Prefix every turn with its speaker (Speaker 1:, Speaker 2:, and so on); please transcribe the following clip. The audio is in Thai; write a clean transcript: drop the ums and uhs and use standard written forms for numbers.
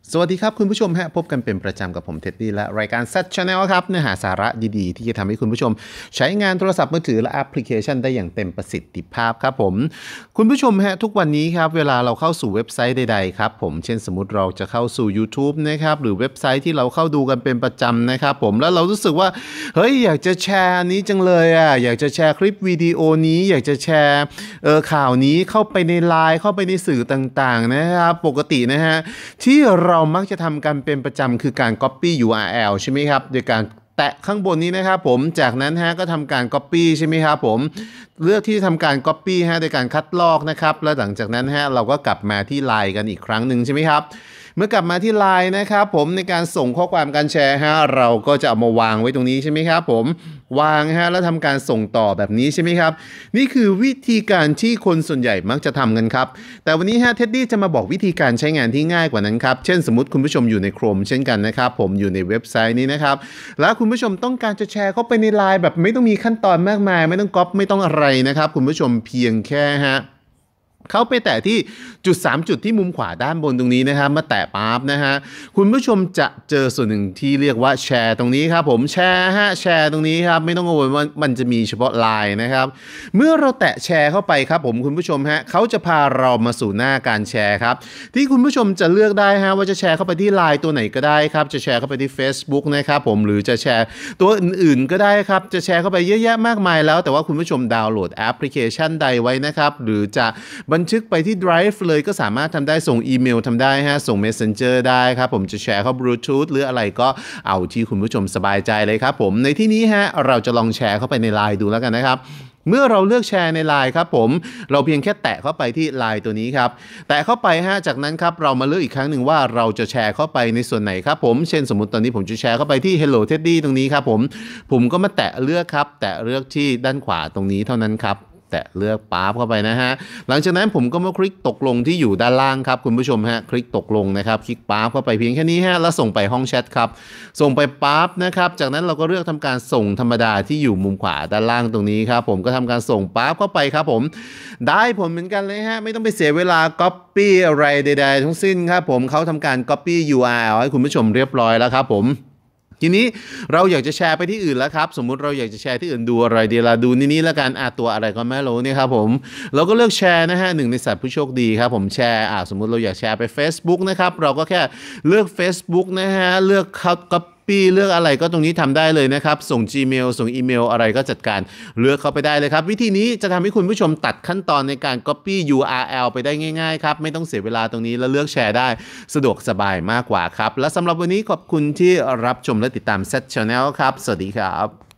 Speaker 1: สวัสดีครับคุณผู้ชมฮะพบกันเป็นประจำกับผมเท็ดดี้และรายการ Z Channel ครับเนื้อหาสาระดีๆที่จะทำให้คุณผู้ชมใช้งานโทรศัพท์มือถือและแอปพลิเคชันได้อย่างเต็มประสิทธิภาพครับผมคุณผู้ชมฮะทุกวันนี้ครับเวลาเราเข้าสู่เว็บไซต์ใดๆครับผมเช่นสมมติเราจะเข้าสู่ YouTube นะครับหรือเว็บไซต์ที่เราเข้าดูกันเป็นประจำนะครับผมแล้วเรารู้สึกว่าเฮ้ยอยากจะแชร์นี้จังเลยอยากจะแชร์คลิปวิดีโอนี้อยากจะแชร์ข่าวนี้เข้าไปในไลน์เข้าไปในสื่อต่างๆนะครับปกตินะฮะที่เรามักจะทำกันเป็นประจำคือการ Copy URL ใช่ไหมครับโดยการแตะข้างบนนี้นะครับผมจากนั้นฮะก็ทำการ Copy ใช่ไหมครับผมเลือกที่ทำการ Copy ฮะโดยการคัดลอกนะครับแล้วหลังจากนั้นฮะเราก็กลับมาที่ไลน์กันอีกครั้งหนึ่งใช่ไหมครับเมื่อกลับมาที่ไลน์นะครับผมในการส่งข้อความการแชร์ฮะเราก็จะเอามาวางไว้ตรงนี้ใช่ไหมครับผมวางฮะแล้วทำการส่งต่อแบบนี้ใช่ไหมครับนี่คือวิธีการที่คนส่วนใหญ่มักจะทำกันครับแต่วันนี้ฮะเท็ดดี้จะมาบอกวิธีการใช้งานที่ง่ายกว่านั้นครับเช่นสมมติคุณผู้ชมอยู่ใน Chrome เช่นกันนะครับผมอยู่ในเว็บไซต์นี้นะครับแล้วคุณผู้ชมต้องการจะแชร์เข้าไปในไลน์แบบไม่ต้องมีขั้นตอนมากมายไม่ต้องก๊อปไม่ต้องอะไรนะครับคุณผู้ชมเพียงแค่ฮะเข้าไปแตะที่จุด3จุดที่มุมขวาด้านบนตรงนี้นะครับมาแตะปั๊บนะฮะคุณผู้ชมจะเจอส่วนหนึ่งที่เรียกว่าแชร์ตรงนี้ครับผมแชร์ฮะแชร์ตรงนี้ครับไม่ต้องกังวลว่ามันจะมีเฉพาะไลน์นะครับเมื่อเราแตะแชร์เข้าไปครับผมคุณผู้ชมฮะเขาจะพาเรามาสู่หน้าการแชร์ครับที่คุณผู้ชมจะเลือกได้ฮะว่าจะแชร์เข้าไปที่ไลน์ตัวไหนก็ได้ครับจะแชร์เข้าไปที่ Facebook นะครับผมหรือจะแชร์ตัวอื่นๆก็ได้ครับจะแชร์เข้าไปเยอะแยะมากมายแล้วแต่ว่าคุณผู้ชมดาวน์โหลดแอปพลิเคชันใดไว้นะครับหรือจะบันทึกไปที่ Drive เลยก็สามารถทำได้ส่งอีเมลทำได้ฮะส่ง Messenger ได้ครับผมจะแชร์เข้า Bluetooth หรืออะไรก็เอาที่คุณผู้ชมสบายใจเลยครับผมในที่นี้ฮะเราจะลองแชร์เข้าไปใน LINE ดูแล้วกันนะครับเมื่อเราเลือกแชร์ใน LINE ครับผมเราเพียงแค่แตะเข้าไปที่ LINE ตัวนี้ครับแตะเข้าไปฮะจากนั้นครับเรามาเลือกอีกครั้งหนึ่งว่าเราจะแชร์เข้าไปในส่วนไหนครับผมเช่นสมมติตอนนี้ผมจะแชร์เข้าไปที่ Hello Teddy ตรงนี้ครับผมก็มาแตะเลือกครับแตะเลือกที่ด้านขวาตรงนี้เท่านั้นครับแตะเลือกปั๊บเข้าไปนะฮะหลังจากนั้นผมก็มาคลิกตกลงที่อยู่ด้านล่างครับคุณผู้ชมฮะคลิกตกลงนะครับคลิกปั๊บเข้าไปเพียงแค่นี้ฮะแล้วส่งไปห้องแชทครับส่งไปปั๊บนะครับจากนั้นเราก็เลือกทำการส่งธรรมดาที่อยู่มุมขวาด้านล่างตรงนี้ครับผมก็ทำการส่งปั๊บเข้าไปครับผมได้ผลเหมือนกันเลยฮะไม่ต้องไปเสียเวลา Copy อะไรใดๆทั้งสิ้นครับผมเขาทำการ Copy URL ให้คุณผู้ชมเรียบร้อยแล้วครับผมทีนี้เราอยากจะแชร์ไปที่อื่นแล้วครับสมมุติเราอยากจะแชร์ที่อื่นดูอะไรดีล่ะดูนี้แล้วกันตัวอะไรก็ไม่รู้นี่ครับผมเราก็เลือกแชร์นะฮะหนึ่งในสัตว์ผู้โชคดีครับผมแชร์สมมุติเราอยากแชร์ไป Facebook นะครับเราก็แค่เลือก Facebook นะฮะเลือกก็เลือกอะไรก็ตรงนี้ทำได้เลยนะครับส่ง Gmail ส่งอีเมลอะไรก็จัดการเลือกเข้าไปได้เลยครับวิธีนี้จะทำให้คุณผู้ชมตัดขั้นตอนในการ Copy URL ไปได้ง่ายๆครับไม่ต้องเสียเวลาตรงนี้แล้วเลือกแชร์ได้สะดวกสบายมากกว่าครับและสำหรับวันนี้ขอบคุณที่รับชมและติดตาม Z Channel ครับสวัสดีครับ